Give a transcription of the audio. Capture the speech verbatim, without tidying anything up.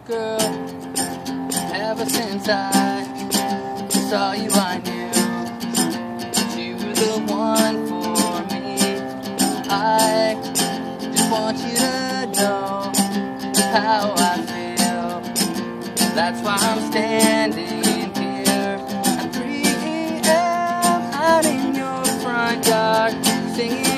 girl. Ever since I saw you, I knew that you were the one for me. I just want you to know how I feel. That's why I'm standing here at three a m out in your front yard, singing